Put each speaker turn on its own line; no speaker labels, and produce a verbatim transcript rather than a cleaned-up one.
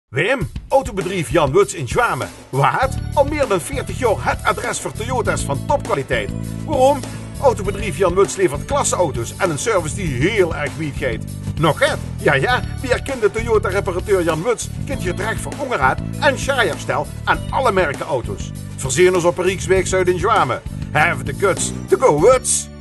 Wim, autobedrijf Jan Wuts in Zwamen. Wat? Al meer dan veertig jaar het adres voor Toyota's van topkwaliteit. Waarom? Autobedrijf Jan Wuts levert klasseauto's en een service die heel erg wiet gaat. Nog het? Ja ja, wie herkent de Toyota reparateur Jan Wuts kent je direct voor onderhoud en sjaaiherstel aan alle merken auto's. Verzin ons op Rijksweg Zuid in Zwamen. Have the guts to go Wuts!